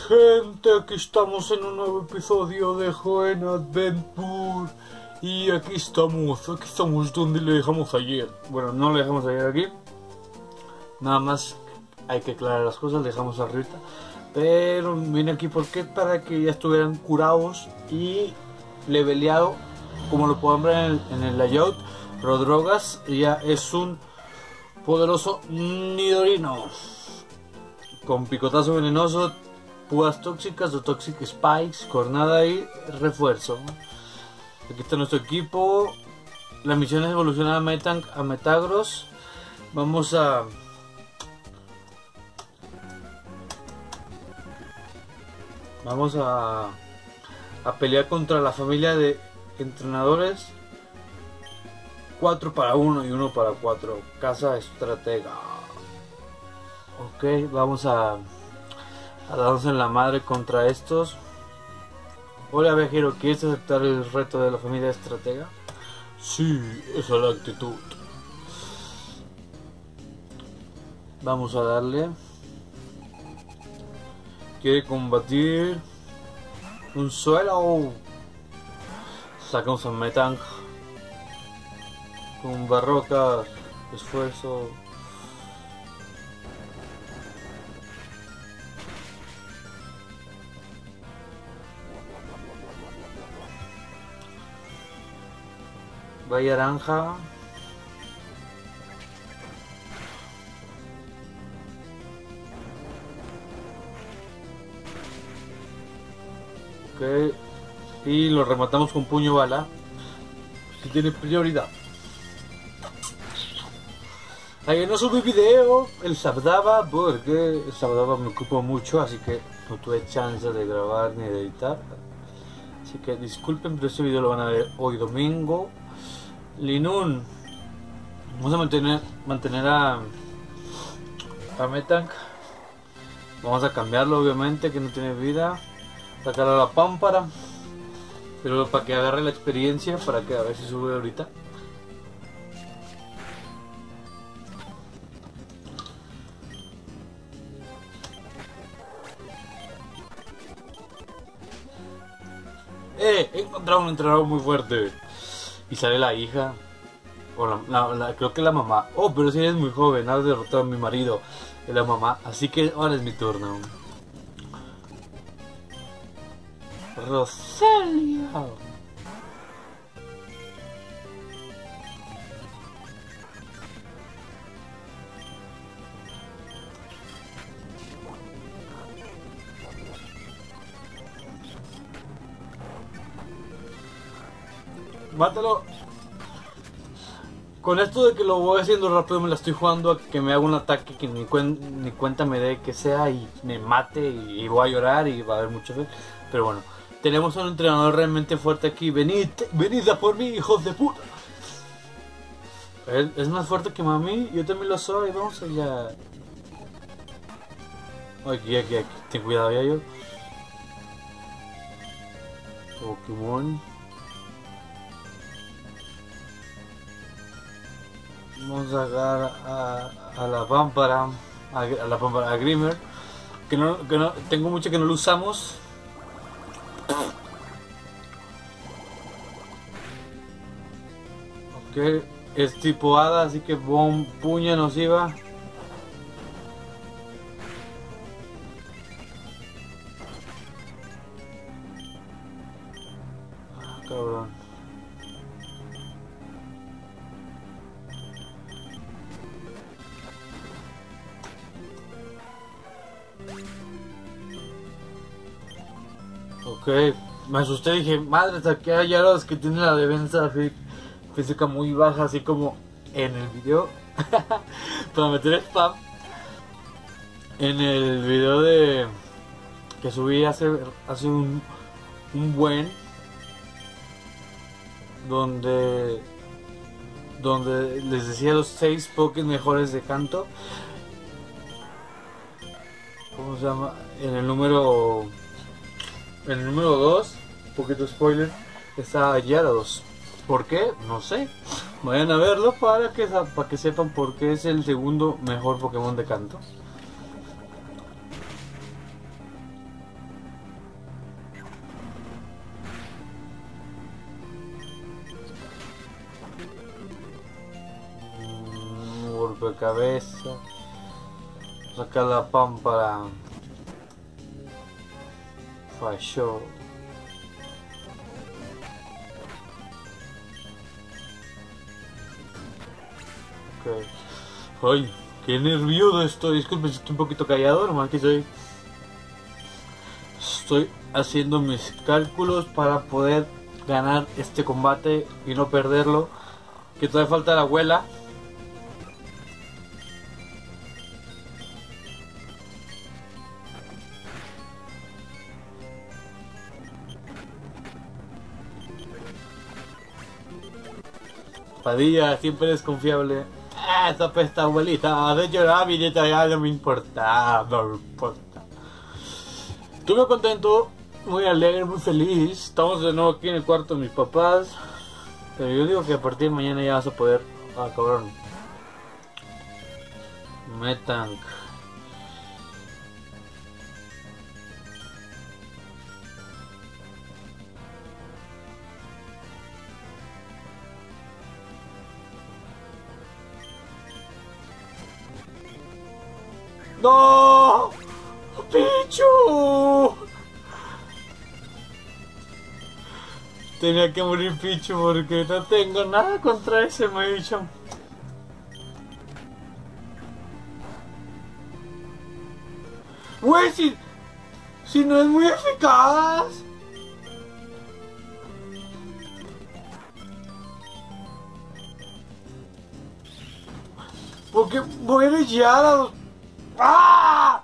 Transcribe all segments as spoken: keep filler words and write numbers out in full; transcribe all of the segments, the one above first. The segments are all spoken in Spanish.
gente, aquí estamos en un nuevo episodio de Joen Adventure. Y aquí estamos, aquí estamos donde le dejamos ayer. Bueno, no le dejamos ayer aquí. Nada más hay que aclarar las cosas, le dejamos a Rita. Pero vine aquí porque para que ya estuvieran curados y leveleado. Como lo pueden ver en el, en el layout, Rodrogas ya es un poderoso Nidorino. Con picotazo venenoso, púas tóxicas o toxic spikes, cornada y refuerzo. Aquí está nuestro equipo. La misión es evolucionar a Metang a Metagross. Vamos a Vamos a a pelear contra la familia de entrenadores cuatro para uno y uno para cuatro. Casa estratega. Ok, vamos a a darnos en la madre contra estos. Hola viajero, ¿quieres aceptar el reto de la familia estratega? Sí, esa es la actitud. Vamos a darle. Quiere combatir un suelo. Sacamos a Metang con Barroca, esfuerzo. Vaya naranja. Ok. Y lo rematamos con puño bala. Si tiene prioridad. Ayer no subí video el Sabdaba porque el Sabdaba me ocupó mucho, así que no tuve chance de grabar ni de editar. Así que disculpen, pero este video lo van a ver hoy domingo. Linoone, vamos a mantener, mantener a, a Metang. Vamos a cambiarlo, obviamente, que no tiene vida. Sacar a la pámpara, pero para que agarre la experiencia, para que a ver si sube ahorita. Eh, he encontrado un entrenador muy fuerte. Y sale la hija. O la, la, la, creo que la mamá. Oh, pero si eres muy joven, has derrotado a mi marido. Es la mamá. Así que ahora es mi turno. Roselia. Mátalo. Con esto de que lo voy haciendo rápido, me la estoy jugando a que me haga un ataque que ni, cuen ni cuenta me dé que sea y me mate y, y voy a llorar y va a haber mucho fe. Pero bueno, tenemos un entrenador realmente fuerte aquí. Venid, venid a por mí, hijos de puta. Él es más fuerte que mami, yo también lo soy. Vamos allá. Aquí, aquí, aquí. Ten cuidado ya yo. Pokémon. Vamos a sacar a, a la pámpara, a, a la pámpara, a Grimer, que no, que no, tengo mucho que no lo usamos. Ok, es tipo hada, así que bom, puña nociva. Ah, cabrón. Ok, me asusté, dije, madre, saqué a Yaros que tiene la defensa física muy baja, así como en el video. Para meter spam. En el video de que subí hace, hace un, un buen, donde donde les decía los seis Pokés mejores de Kanto. ¿Cómo se llama? En el número En el número dos, poquito spoiler, está Gyarados. ¿Por qué? No sé. Vayan a verlo para que, para que sepan por qué es el segundo mejor Pokémon de Kanto. golpe de cabeza. Sacar la pámpara. Falló. Ok. Ay, qué nervioso estoy. Disculpe si estoy un poquito callado, nomás que soy. Estoy haciendo mis cálculos para poder ganar este combate y no perderlo. Que todavía falta la abuela. Padilla, siempre eres confiable. Ah, esa pesta abuelita, de llorar, mi nieta, ya no me importa, no me importa. Estoy muy contento, muy alegre, muy feliz. Estamos de nuevo aquí en el cuarto de mis papás. Pero yo digo que a partir de mañana ya vas a poder. Ah, cabrón. Metank. ¡No! ¡Pichu! Tenía que morir Pichu porque no tengo nada contra ese Machamp. Güey, si, si no es muy eficaz. Porque muere ya. ¡Ah!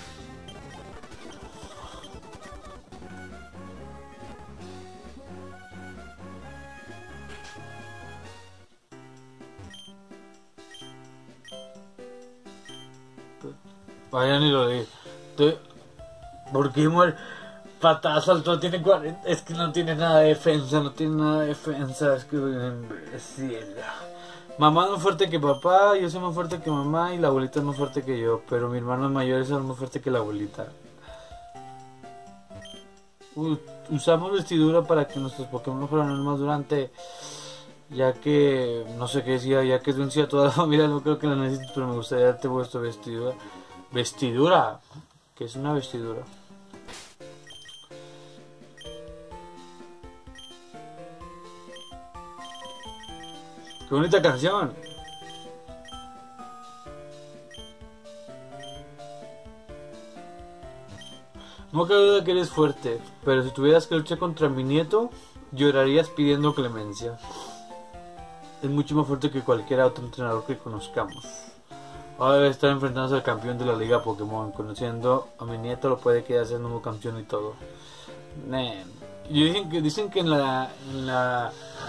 Vaya, ni lo leí. ¿Por qué muere? Patada saltó, tiene cuarenta. Es que no tiene nada de defensa, no tiene nada de defensa. Es que. Sí, mamá es más fuerte que papá, yo soy más fuerte que mamá y la abuelita es más fuerte que yo. Pero mi hermano mayor es más fuerte que la abuelita. Uh, usamos vestidura para que nuestros Pokémon fueran más durante. Ya que. No sé qué decía, ya que es vencida toda la familia, no creo que la necesites, pero me gustaría darte vuestra vestidura. Vestidura. ¿Qué es una vestidura? ¡Qué bonita canción! No cabe duda que eres fuerte, pero si tuvieras que luchar contra mi nieto, llorarías pidiendo clemencia. Es mucho más fuerte que cualquier otro entrenador que conozcamos. Ahora debe estar enfrentándose al campeón de la liga Pokémon. Conociendo a mi nieto lo puede quedar siendo nuevo campeón y todo. Man. Y dicen que, dicen que en la... En la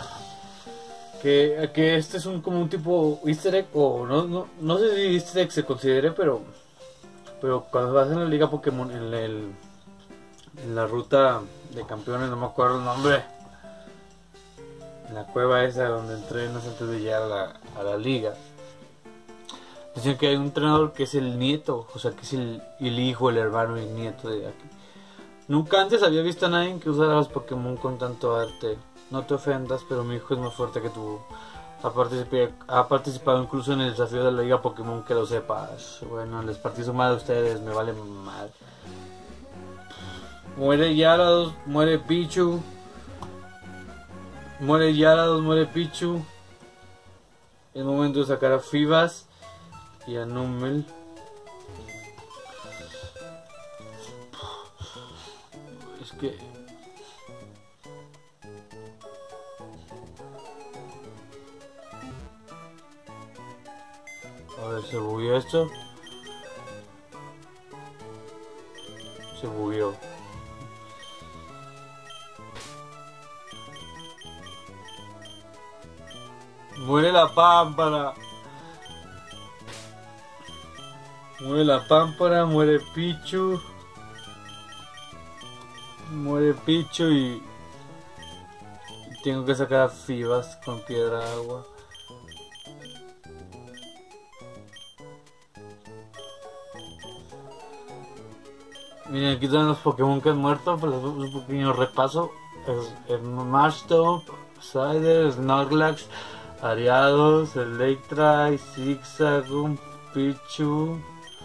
que, que este es un como un tipo easter egg. O no, no, no sé si easter egg se considere, pero... Pero cuando vas en la liga Pokémon, en, el, en la ruta de campeones, no me acuerdo el nombre. En la cueva esa donde entrenas antes de llegar a la, a la liga. Dicen que hay un entrenador que es el nieto, o sea que es el, el hijo, el hermano y el nieto de aquí. Nunca antes había visto a nadie que usara los Pokémon con tanto arte. No te ofendas, pero mi hijo es más fuerte que tú. Ha participado, ha participado incluso en el desafío de la liga Pokémon, que lo sepas. Bueno, les partí su madre a ustedes, me vale mal. Muere Gyarados, muere Pichu. Muere Gyarados, muere Pichu. Es momento de sacar a Fibas y a Numel. Es que... A ver, ¿se bugueó esto? Se bugueó. Muere la pámpara. Muere la pámpara, muere Pichu. Muere Pichu y... Tengo que sacar a Fibas con piedra agua. Miren, aquí están los Pokémon que han muerto, pues un pequeño repaso. Es, es Marshtomp, Cider, Snorlax, Ariados, Electra, Zigzagoon, Pichu,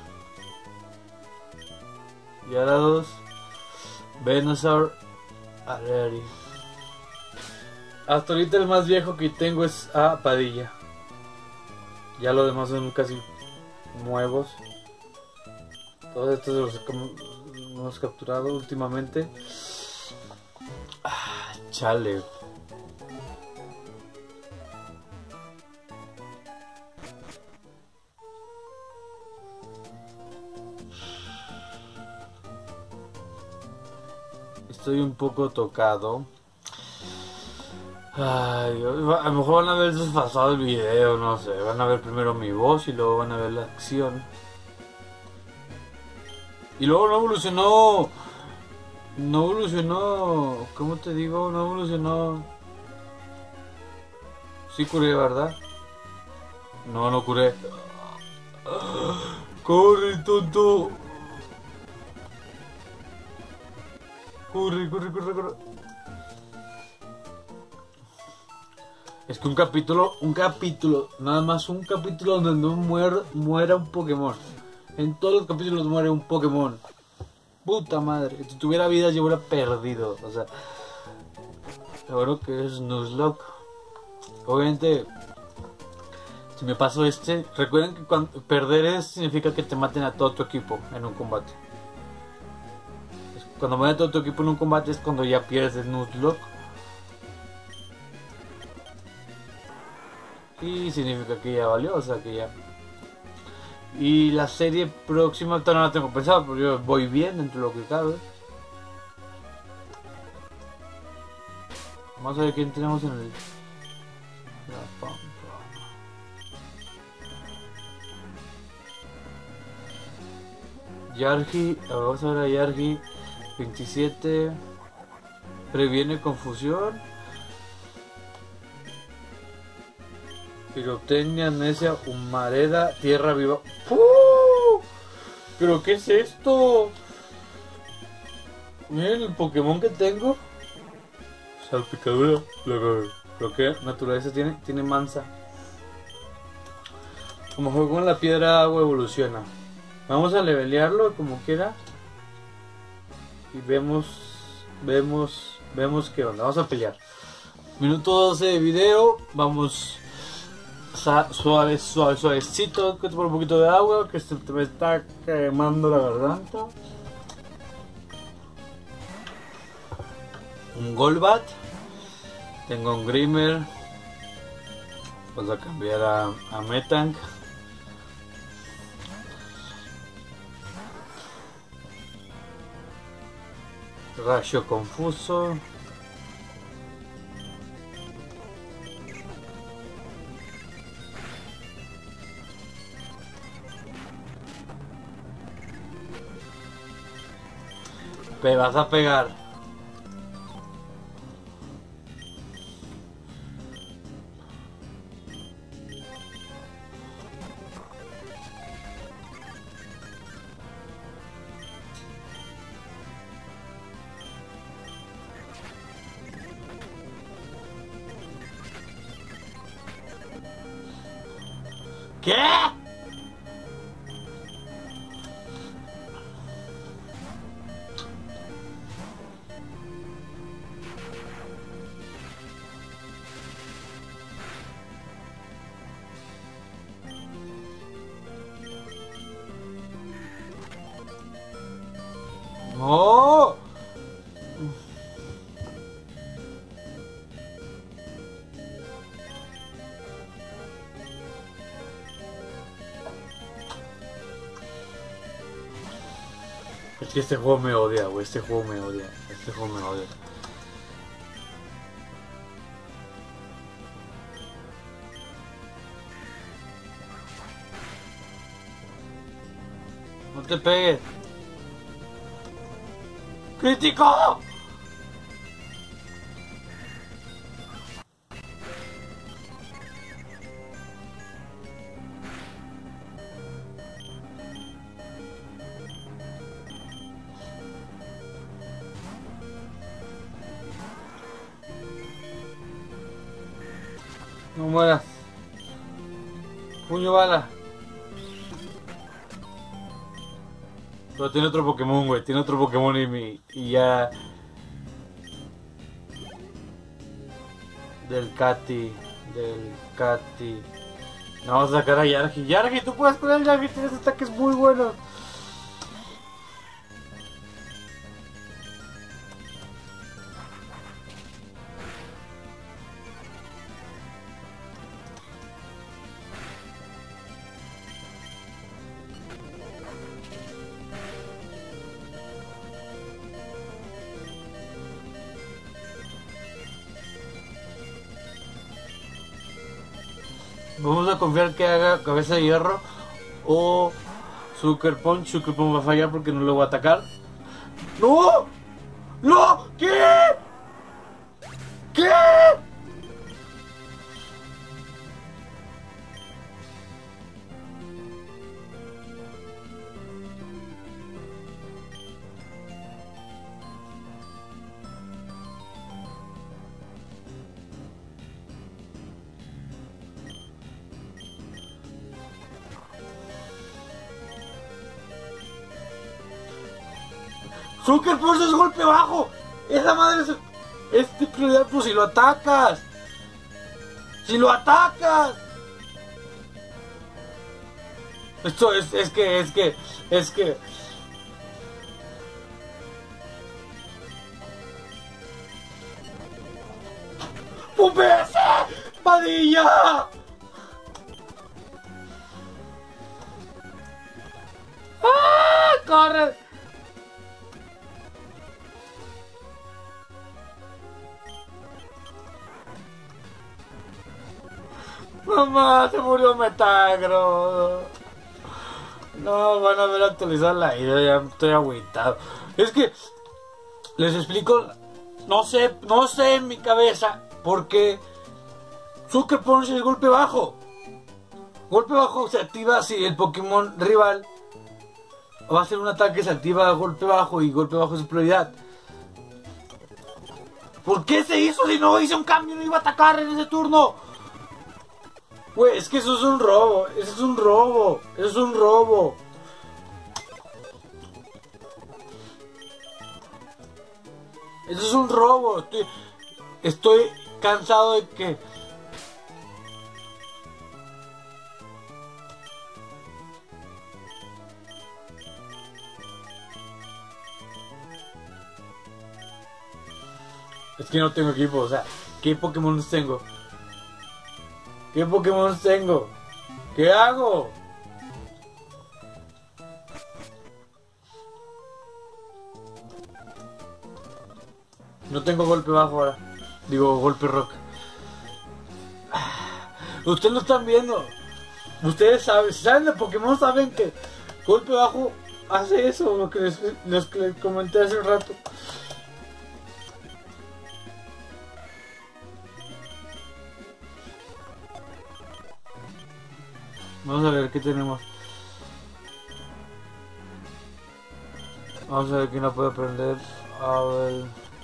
Gyarados, Venusaur, Areri. Hasta ahorita el más viejo que tengo es a Padilla. Ya los demás son casi nuevos. Todos estos los hemos capturado últimamente. Ah, chale. Estoy un poco tocado. Ay, a lo mejor van a ver desfasado el video, no sé. Van a ver primero mi voz y luego van a ver la acción. Y luego no evolucionó. No evolucionó. ¿Cómo te digo? No evolucionó. Sí curé, ¿verdad? No, no curé. ¡Corre, tonto! Corre, corre, corre, corre. Es que un capítulo, un capítulo, nada más un capítulo donde no muera, muera un Pokémon. En todos los capítulos muere un Pokémon. Puta madre, si tuviera vida yo hubiera perdido. O sea, seguro que es Nuzlocke. Obviamente, si me paso este, recuerden que cuando perder es, significa que te maten a todo tu equipo en un combate. Cuando muere todo tu equipo en un combate es cuando ya pierdes Nuzlocke. Y significa que ya valió, o sea que ya. Y la serie próxima todavía no la tengo pensada, pero yo voy bien dentro de lo que cabe. Vamos a ver quién tenemos en el... La pampa. Yargi, vamos a ver a Yargi. veintisiete. Previene confusión. Pirotecnia, amnesia, humareda, tierra viva. ¡Uh! ¿Pero qué es esto? Miren el Pokémon que tengo. Salpicadura. Lo que naturaleza tiene, tiene mansa. Como juego con la piedra agua evoluciona. Vamos a levelearlo como quiera. Y vemos, vemos, vemos qué onda. Vamos a pelear. Minuto doce de video. Vamos suave, suave, suavecito. Que por un poquito de agua. Que se me está quemando la garganta. Un Golbat. Tengo un Grimer. Vamos a cambiar a, a Metang. Rayo confuso. Me vas a pegar. ¿Qué? No. Es que este juego me odia, güey. Este juego me odia. Este juego me odia. No te pegues. ¡Crítico! No mueras. Puño bala. Pero tiene otro Pokémon, güey. Tiene otro Pokémon y, mi, y ya... Del Katy. Del Katy. No, vamos a sacar a Yargi. Yargi, tú puedes con el Yargi. Tienes ataques muy buenos. Vamos a confiar que haga cabeza de hierro o Sucker Punch. Sucker Punch va a fallar porque no lo voy a atacar. ¡No! ¡No! ¿Qué? ¿Qué? Sucker Punch es golpe bajo. Esa madre es, es de prioridad, pero si lo atacas. Si lo atacas. Esto es, es que, es que, es que. ¡Pupese! ¡Padilla! ¡Ah! ¡Corre! Mamá, se murió Metagross. No, van a ver actualizar la ida, ya estoy agüitado. Es que, les explico, no sé, no sé en mi cabeza por qué Sucker Punch es golpe bajo. Golpe bajo se activa si el Pokémon rival va a hacer un ataque, se activa golpe bajo y golpe bajo es prioridad. ¿Por qué se hizo si no hice un cambio? No iba a atacar en ese turno. Güey, es que eso es un robo, eso es un robo, eso es un robo. Eso es un robo, estoy, estoy cansado de que... Es que no tengo equipo, o sea, ¿qué Pokémon tengo? ¿Qué Pokémon tengo? ¿Qué hago? No tengo golpe bajo ahora. Digo, golpe rock. Ustedes lo están viendo. Ustedes saben, si saben de Pokémon, saben que golpe bajo hace eso, lo que les, les, les comenté hace un rato. Vamos a ver qué tenemos. Vamos a ver quién la puede aprender. A ver.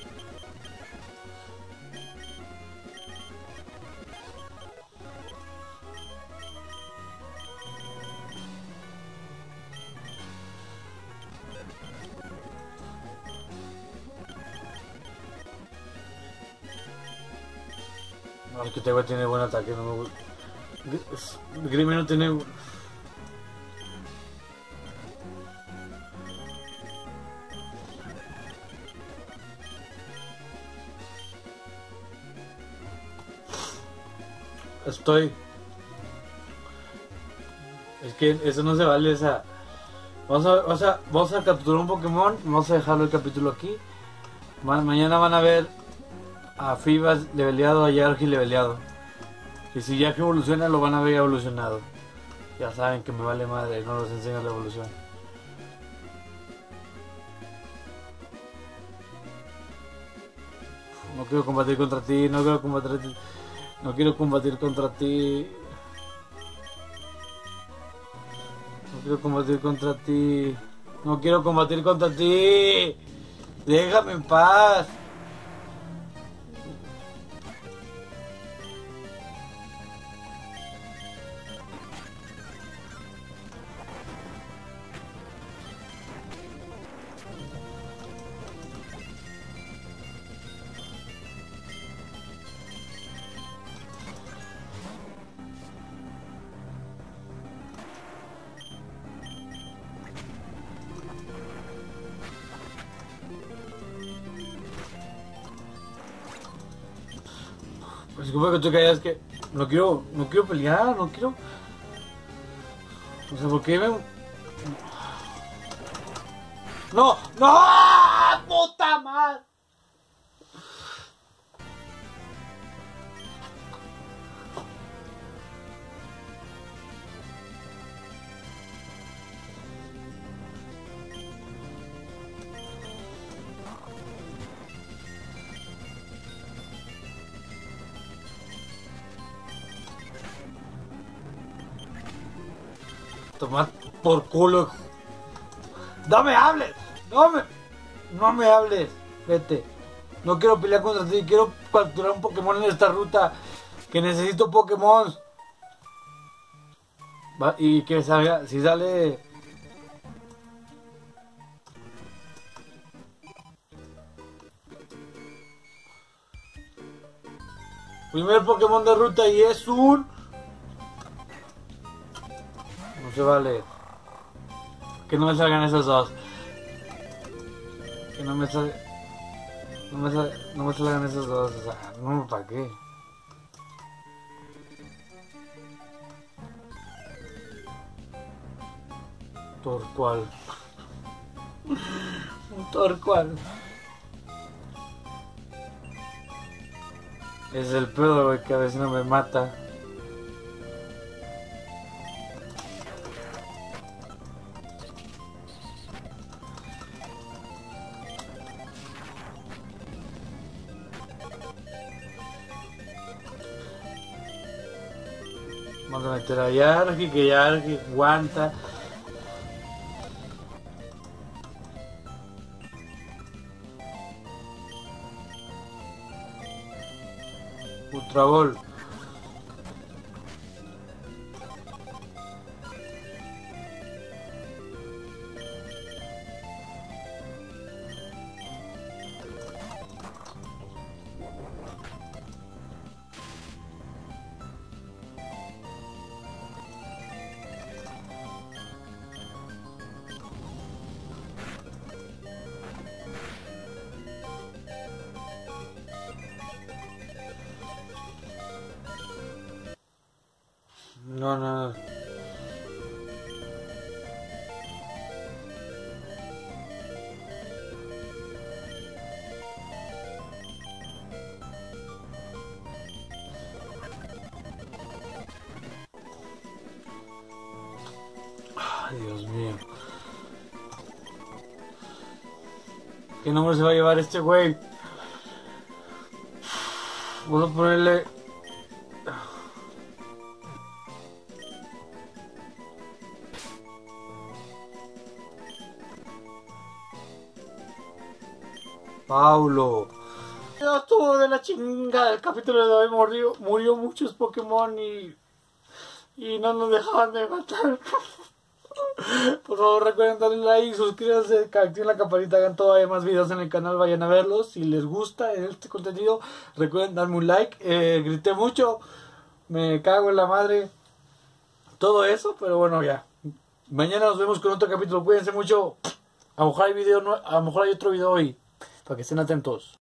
No, es que Tegua tiene buen ataque, no me gusta. Grimmel no tiene... Estoy... Es que eso no se vale, esa... Vamos a, vamos a, vamos a capturar un Pokémon, vamos a dejarlo el capítulo aquí. Ma mañana van a ver a Fibas leveleado, a Yargi leveleado. Y si Yargi evoluciona, lo van a ver evolucionado. Ya saben que me vale madre, no les enseño la evolución. No quiero combatir contra ti, no quiero combatir ti. No quiero combatir contra ti. No quiero combatir contra ti. No quiero combatir contra ti. Déjame en paz. disculpa que tú callas, que no quiero, no quiero pelear, no quiero... No sé por qué me... ¡No! ¡No! ¡Puta madre! Tomar por culo. No me hables. No me, no me hables. Vete. No quiero pelear contra ti. Quiero capturar un Pokémon en esta ruta. Que necesito Pokémon. Va, y que salga. Si sale. Primer Pokémon de ruta y es un... No se vale. Que no me salgan esos dos. Que no me salgan... No me, sal... no me salgan esos dos. O sea, no, ¿para qué? Torcual. Un Torcual. Es el pedo, güey, que a veces no me mata. Vamos a meter a Yargi, que Yargi aguanta. Ultra Ball. No, no. Ay, Dios mío. ¿Qué nombre se va a llevar este güey? Vamos a ponerle... Paulo. Ya estuvo de la chingada. El capítulo de hoy murió, murió muchos Pokémon y, y no nos dejaban de matar. Por favor, recuerden darle like, suscríbanse, activen la campanita, hagan todavía más videos en el canal, vayan a verlos. Si les gusta este contenido, recuerden darme un like. Eh, grité mucho, me cago en la madre, todo eso, pero bueno, ya. Mañana nos vemos con otro capítulo, cuídense mucho. A lo mejor hay, video, a lo mejor hay otro video hoy. Para que estén atentos.